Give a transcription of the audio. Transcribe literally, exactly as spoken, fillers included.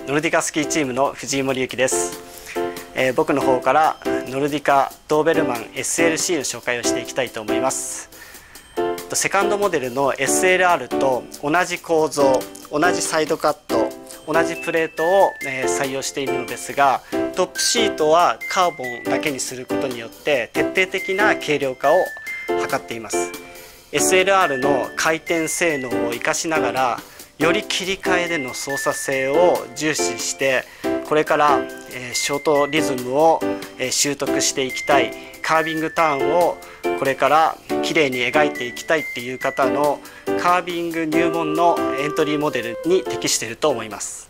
ノルディカスキーチームの藤井森幸です、えー、僕の方からノルディカドーベルマン エスエルシー の紹介をしていきたいと思います。セカンドモデルの エスエルアール と同じ構造、同じサイドカット、同じプレートを、えー、採用しているのですが、トップシートはカーボンだけにすることによって徹底的な軽量化を図っています。 エスエルアール の回転性能を生かしながら、より切り替えでの操作性を重視して、これから、えー、ショートリズムを、えー、習得していきたい、カービングターンをこれから綺麗に描いていきたいっていう方のカービング入門のエントリーモデルに適していると思います。